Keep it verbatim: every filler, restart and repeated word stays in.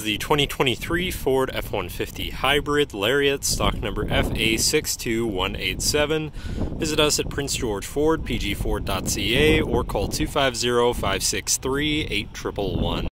the twenty twenty-three Ford F one fifty Hybrid Lariat, stock number F A six two one eight seven. Visit us at Prince George Ford, P G Ford dot C A, or call two five zero, five six three, eight one one one.